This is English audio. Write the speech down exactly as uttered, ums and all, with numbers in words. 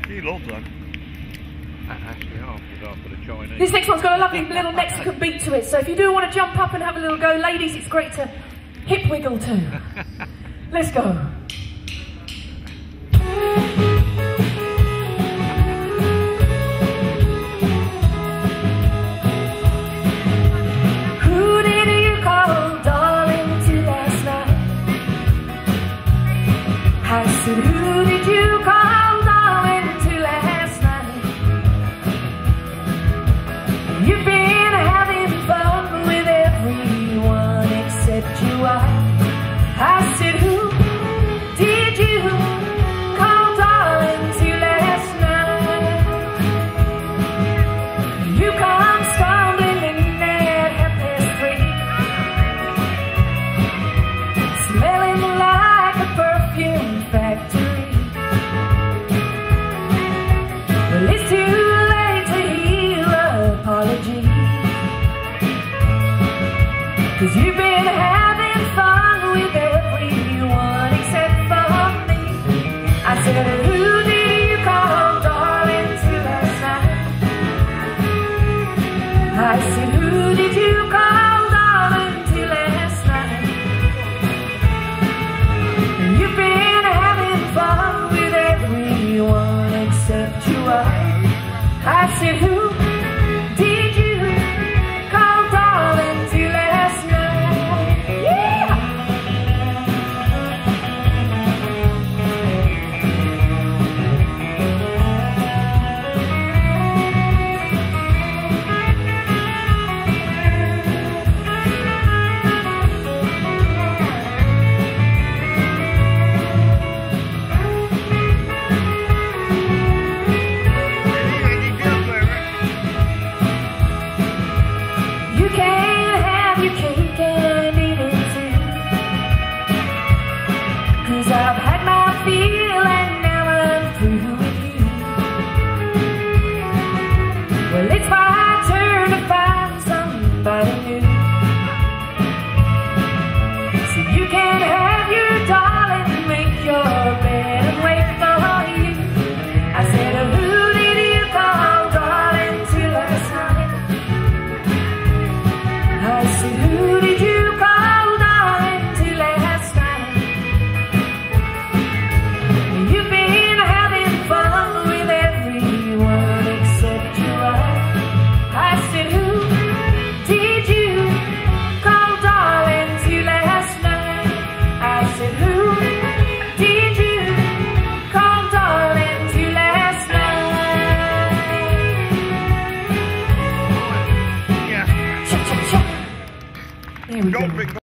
He loves them. Actually, half was after the Chinese. This next one's got a lovely little Mexican beat to it, so if you do want to jump up and have a little go, ladies, it's great to hip wiggle too. Let's go. Who did you call darling to last night? I said, who did you call darling to last night? You've been having fun with everyone except you. I, I said, who did you call darling to last night? You come stumbling in at half past three, smelling like a perfume factory. Well, it's too late to hear an apology, 'cause you've been having fun with everyone except for me. I said, who did you call darling to last night? I said, who did you call darling to last night? You've been having fun with everyone except you. I, I said, who did you call darling to last night? Yeah! You can't have your cake and eat it too, 'cause I've had my fill and now I'm through with you. Well, it's my turn to find somebody new, so you can have your darling, make your bed and wait for you. I said, who did you call darling to last night? I said, who did you call darling to last night? You've been having fun with everyone except you. I, I said, who did you call darling to last night? I said, who did you call darling to last night? Yeah. Cha cha cha. There we go. Don't pick